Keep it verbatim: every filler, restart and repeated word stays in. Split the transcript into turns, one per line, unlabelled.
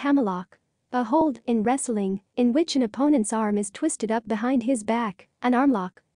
hammerlock, a hold in wrestling in which an opponent's arm is twisted up behind his back, an arm lock.